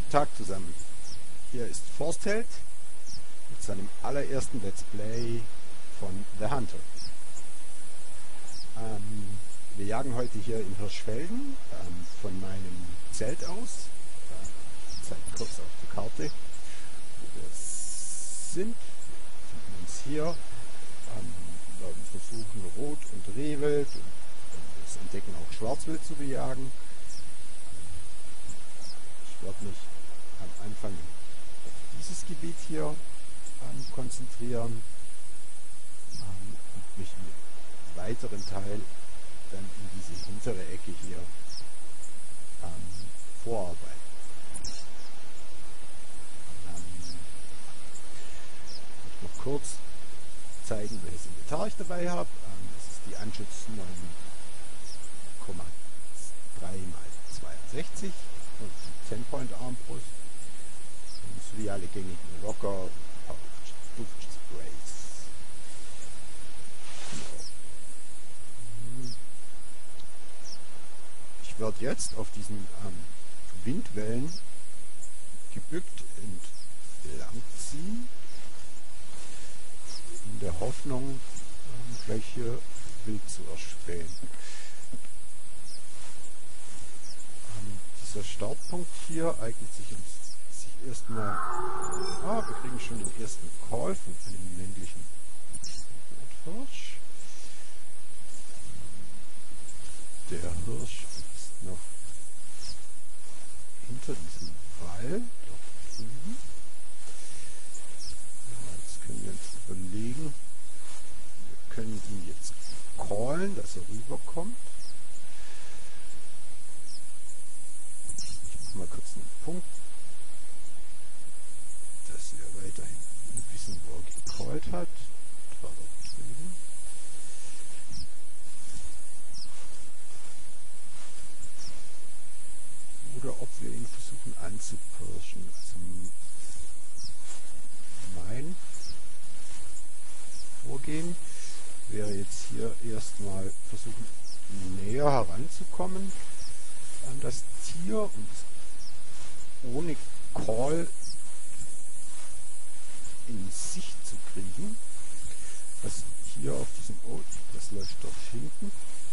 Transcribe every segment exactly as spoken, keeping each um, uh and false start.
Tag zusammen. Hier ist Forstheld mit seinem allerersten Let's Play von The Hunter. Ähm, wir jagen heute hier in Hirschfelden ähm, von meinem Zelt aus. Äh, ich zeige kurz auf der Karte, wo wir sind. Wir finden uns hier. Ähm, wir werden versuchen, Rot- und Rehwild und das Entdecken auch Schwarzwild zu bejagen. Ich werde mich am Anfang auf dieses Gebiet hier ähm, konzentrieren ähm, und mich im weiteren Teil dann in diese hintere Ecke hier ähm, vorarbeiten. Ähm, ich möchte noch kurz zeigen, welches Inventar ich dabei habe. Ähm, das ist die Anschutz neun Komma drei mal zweiundsechzig und die zehn Point Armbrust sowie alle gängigen Locker und Duftsprays. Genau. Ich werde jetzt auf diesen ähm, Windwellen gebückt entlang ziehen, in der Hoffnung, ähm, gleich hier wild zu erspähen. Ähm, dieser Startpunkt hier eignet sich uns sich erstmal. Ah, wir kriegen schon den ersten Call von einem männlichen Rothirsch. Der Hirsch ist noch hinter diesem Wall, dort drüben. Ja, jetzt können wir uns überlegen, wir können ihn jetzt callen, dass er rüberkommt. Ich mache mal kurz einen Punkt, dass wir weiterhin wissen, wo er gecallt hat. Das war dort drüben. Oder ob wir ihn versuchen anzupirschen. Also mein Vorgehen wäre jetzt hier erstmal versuchen, näher heranzukommen an das Tier und ohne Call in Sicht zu kriegen. Was hier auf diesem, oh, das läuft dort hinten.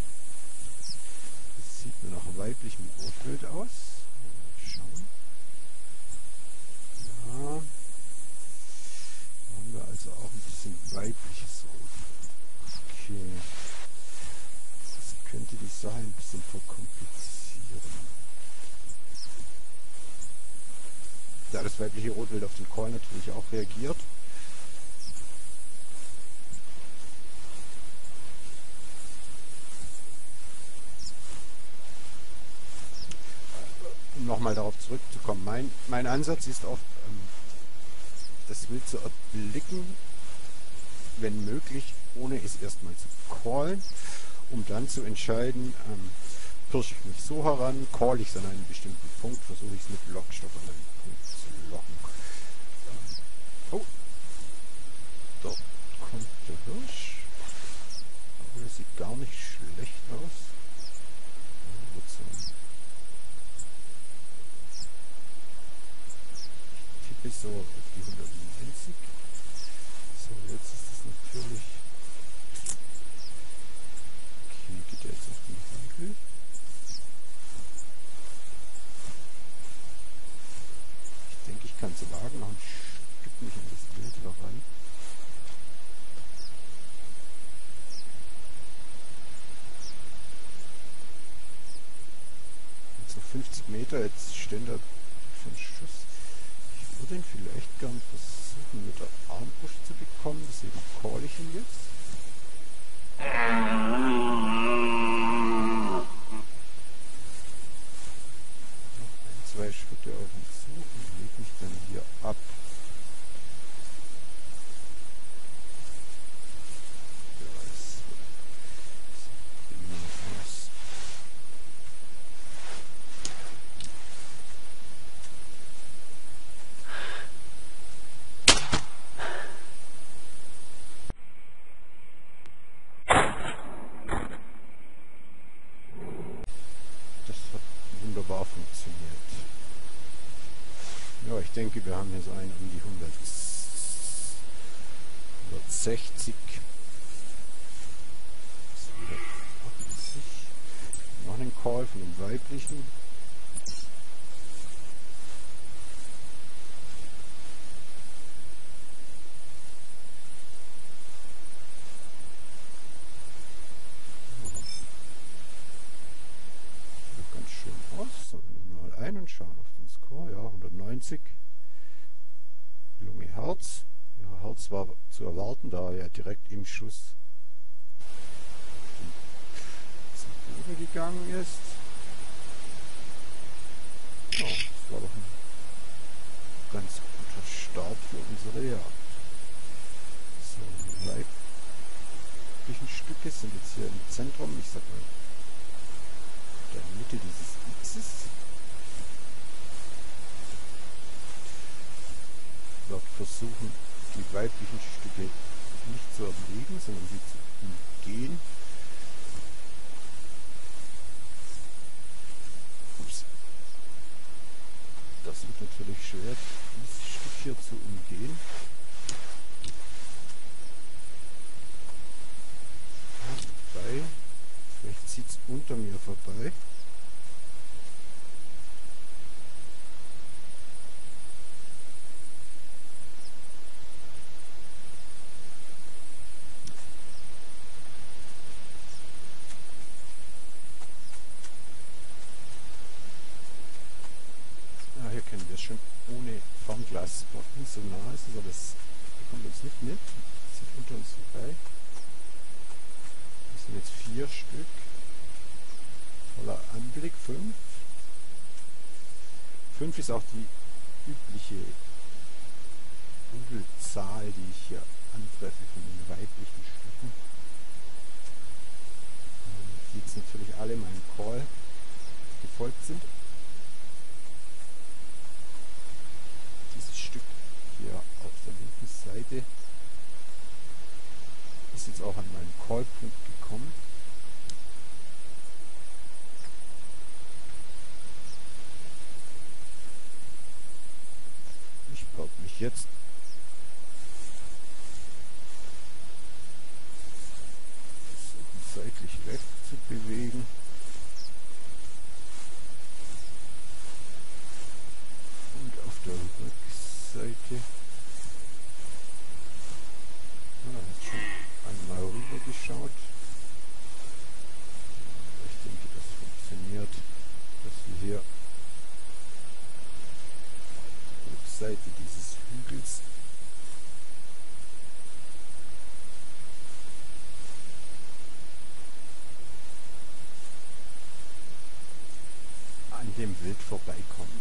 Das sieht mir nach weiblichem Rotwild aus. Schauen. Ja. Da haben wir also auch ein bisschen weibliches Rotwild. Okay. Das könnte die Sache ein bisschen verkomplizieren. Da das weibliche Rotwild auf den Call natürlich auch reagiert. Um nochmal darauf zurückzukommen, mein, mein Ansatz ist oft, ähm, das Wild zu erblicken, wenn möglich, ohne es erstmal zu callen, um dann zu entscheiden, ähm, pirsche ich mich so heran, call ich es an einen bestimmten Punkt, versuche ich es mit Lockstoff an einen Punkt zu locken. Ähm, oh, dort kommt der Hirsch, aber das sieht gar nicht schlecht aus. Ja, wird so ein bis so auf die hundertneunzig. So, jetzt ist das natürlich. Okay, geht er jetzt auf den Hügel. Ich denke, ich kann es wagen, noch ein Stück mich an das Bild heran. Jetzt noch fünfzig Meter, jetzt stehen da für einen Schuss. Ich würde ihn vielleicht gern versuchen mit der Armbrust zu bekommen, deswegen call ich ihn jetzt. Noch ein, zwei Schritte auf ihn zu und lege mich dann hier ab. Ja, das sieht prima aus. wunderbar funktioniert. Ja, ich denke, wir haben hier so einen um die hundertsechzig. Noch einen Call von dem weiblichen. Sieht ganz schön aus. So, wir mal ein und schauen auf den Score. Ja, hundertneunzig. Lunge, Herz. Ja, Herz war zu erwarten, da er direkt im Schuss zum Boden gegangen ist. Ja, das war doch ein ganz guter Start für unsere Jagd. So, die weiblichen Stücke sind jetzt hier im Zentrum, ich sag mal, in der Mitte dieses Xs. Ich werde versuchen, die weiblichen Stücke nicht zu erlegen, sondern sie zu umgehen. Ups. Das wird natürlich schwer, dieses Stück hier zu umgehen. Ja, wobei, vielleicht zieht es unter mir vorbei. Hier können wir schon ohne Fernglas spotten, so nah ist es, aber es bekommt uns nicht mit. Es zieht unter uns vorbei. Das sind jetzt vier Stück. Toller Anblick, fünf. Fünf ist auch die übliche Rudelzahl, die ich hier antreffe von den weiblichen Stücken. Die jetzt natürlich alle meinem Call gefolgt sind. Stück hier auf der linken Seite ist jetzt auch an meinen Callpunkt gekommen. Ich brauche mich jetzt versuchen, seitlich weg zu bewegen. Und auf der Rückseite. Ja, jetzt schon einmal rüber geschaut. Ich denke, das funktioniert, dass wir hier auf der Rückseite dieses Hügels an dem Wild vorbeikommen.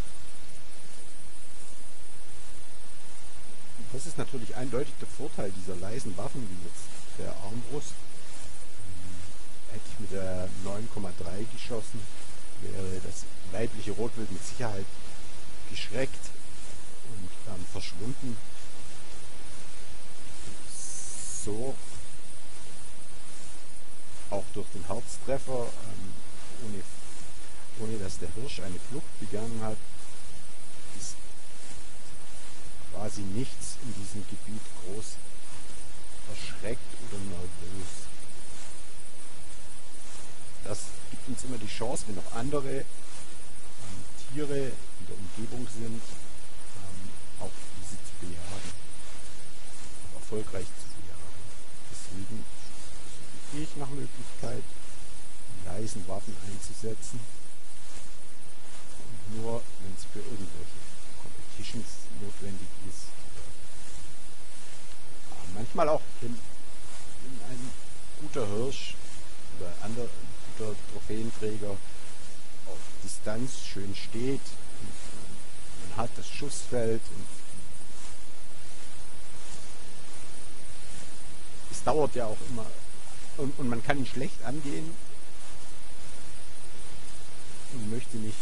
Das ist natürlich eindeutig der Vorteil dieser leisen Waffen, wie jetzt der Armbrust. Hätte ich mit der neun Komma drei geschossen, wäre das weibliche Rotwild mit Sicherheit geschreckt und ähm, verschwunden. So auch durch den Herztreffer, ähm, ohne, ohne dass der Hirsch eine Flucht begangen hat, ist quasi nichts in diesem Gebiet groß erschreckt oder nervös. Das gibt uns immer die Chance, wenn noch andere ähm, Tiere in der Umgebung sind, ähm, auch diese zu bejagen, auch erfolgreich zu bejagen. Deswegen suche ich nach Möglichkeit, die leisen Waffen einzusetzen und nur, wenn es für irgendwelche Competitions notwendig ist. Aber manchmal auch, wenn, wenn ein guter Hirsch oder ein anderer guter Trophäenträger auf Distanz schön steht und man hat das Schussfeld und es dauert ja auch immer und, und man kann ihn schlecht angehen und möchte nicht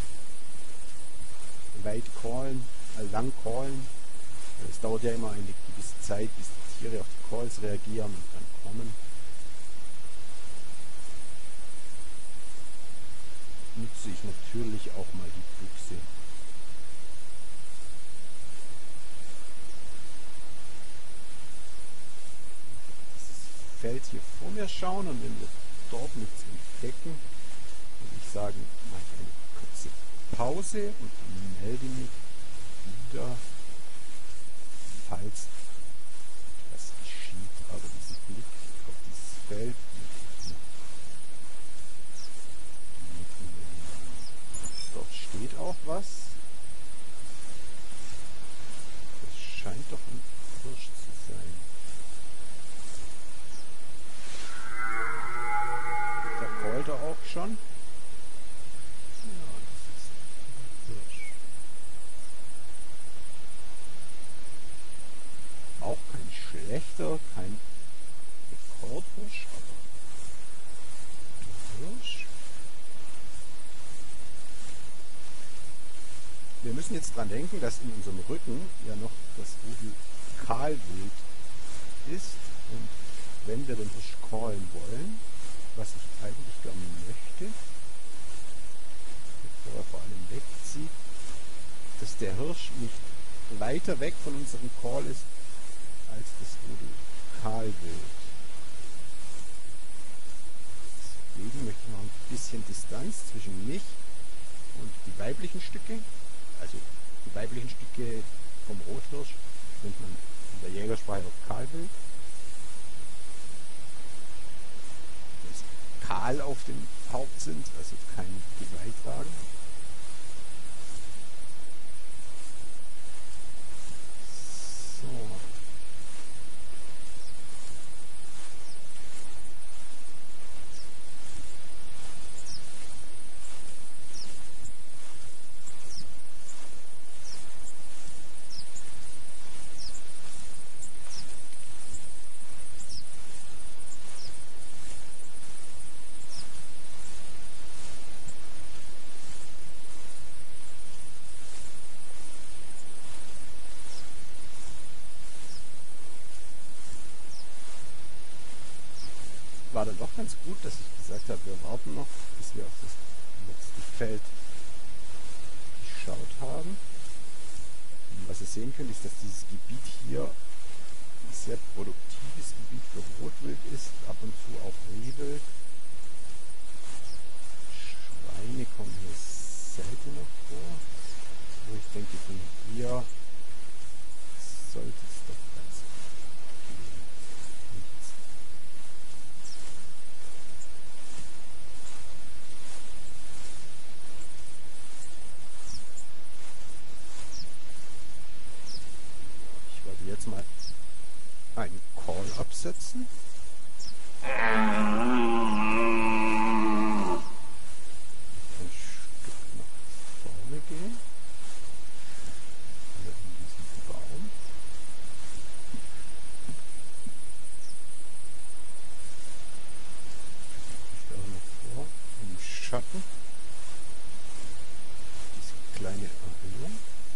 weit callen, äh, lang callen. Es dauert ja immer eine gewisse Zeit, bis die Tiere auf die Calls reagieren und dann kommen. Nutze ich natürlich auch mal die Büchse. hier vor mir schauen und wenn wir dort nichts entdecken, würde ich sagen, mache ich eine kurze Pause und melde mich wieder, falls das geschieht. Aber diesen Blick auf dieses Feld, dort steht auch was. Das scheint doch ein Hirsch zu sein. Da callt er auch schon. Ja, das ist ein Hirsch. Auch kein schlechter, kein Rekordhirsch, aber ein Hirsch. Wir müssen jetzt dran denken, dass in unserem Rücken ja noch das Rudel Kahlwild ist. Und wenn wir den Hirsch callen wollen, was ich eigentlich gerne möchte, bevor er vor allem wegzieht, dass der Hirsch nicht weiter weg von unserem Call ist, als das Rudel Kahlwild. Deswegen möchte ich noch ein bisschen Distanz zwischen mich und die weiblichen Stücke. Also die weiblichen Stücke vom Rothirsch nennt man in der Jägersprache auch Kahlwild. Das kahl auf dem Haupt sind, also kein Geweih tragen. So. War dann doch ganz gut, dass ich gesagt habe, wir warten noch, bis wir auf das letzte Feld geschaut haben. Und was ihr sehen könnt, ist, dass dieses Gebiet hier ein sehr produktives Gebiet für Rotwild ist, ab und zu auch Rehwild. Schweine kommen hier seltener vor, wo ich denke, von hier sollte es doch ganz gut gehen. Jetzt mal einen Call absetzen. Ein Stück nach vorne gehen. Hier in diesem Baum. Ich stelle noch vor, im Schatten. Diese kleine Erhöhung.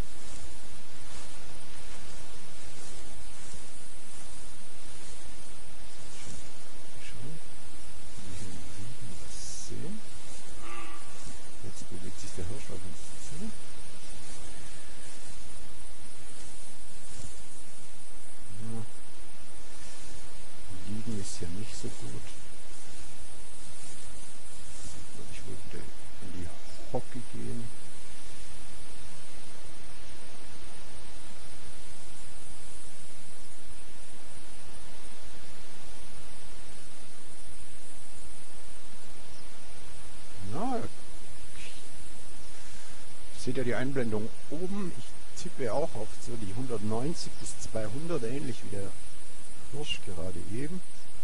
Jetzt bewegt sich der Hirsch auf uns zu. Ja. Liegen ist ja nicht so gut. Jetzt würde ich wohl wieder in die Hocke gehen. Seht ihr die Einblendung oben? Ich tippe auch auf so die hundertneunzig bis zweihundert, ähnlich wie der Hirsch gerade eben.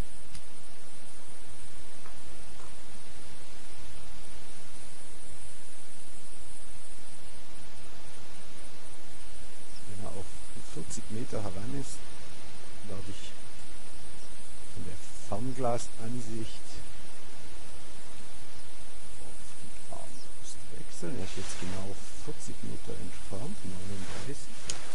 Wenn er auf vierzig Meter heran ist, werde ich von der Fernglasansicht wechseln. Er ist jetzt genau vierzig Meter entfernt, neununddreißig.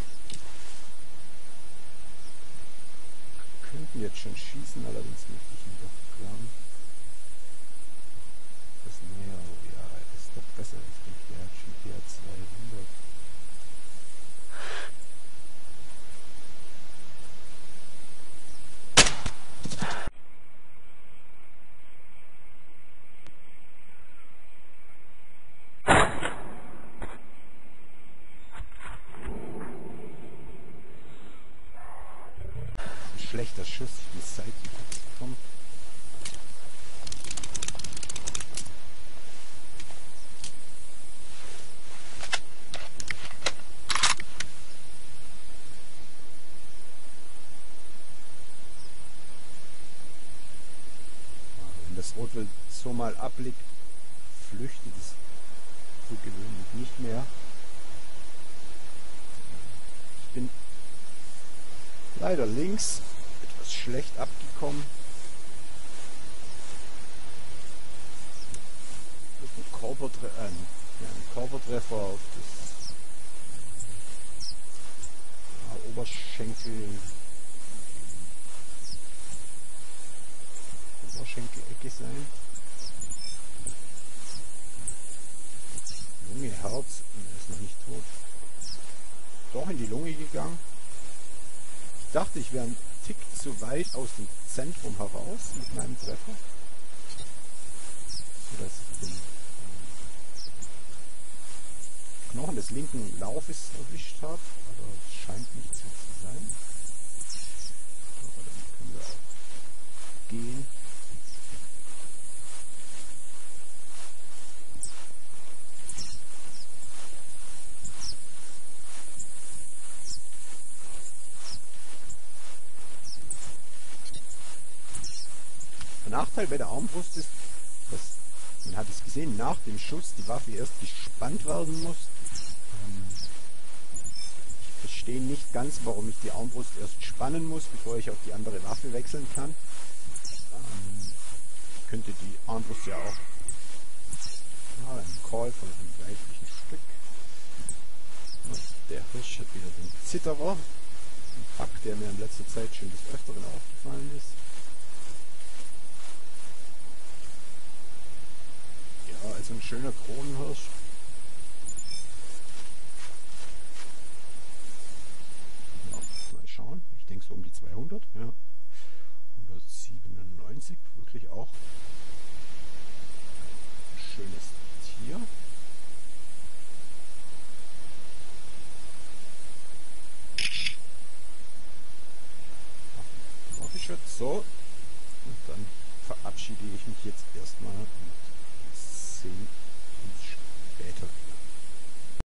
Wir könnten jetzt schon schießen, allerdings möchte ich ihn doch klar. Das näher, oh ja, das ist doch besser. Ich denke, der hat schon P A zweihundert. der Schuss die Seiten abkommen. Wenn das Rotwild so mal abliegt, flüchtet es für gewöhnlich nicht mehr. Ich bin leider links etwas schlecht abgekommen. Mit einem Körpertre äh, ja, ein Körpertreffer auf das ja, Oberschenkel Oberschenkelecke sein. Lunge, Herz, er ist noch nicht tot. Doch in die Lunge gegangen. Ich dachte, ich wäre ein Tick zu weit aus dem Zentrum heraus mit meinem Treffer, sodass ich den Knochen des linken Laufes erwischt habe, aber es scheint nicht so zu sein. Aber dann können wir auch gehen. Der Nachteil bei der Armbrust ist, dass, man hat es gesehen, nach dem Schuss die Waffe erst gespannt werden muss. Ähm, ich verstehe nicht ganz, warum ich die Armbrust erst spannen muss, bevor ich auf die andere Waffe wechseln kann. Ähm, ich könnte die Armbrust ja auch ja, einen Call von einem weiblichen Stück. Der Hirsch hat wieder den Zitterer. Ein Fakt, der mir in letzter Zeit schon des Öfteren aufgefallen ist. Also ein schöner Kronenhirsch. Ja, mal schauen. Ich denke so um die zweihundert. Ja. hundertsiebenundneunzig. Wirklich auch ein schönes Tier. Waffelschutz. So. Und dann verabschiede ich mich jetzt erstmal. zehn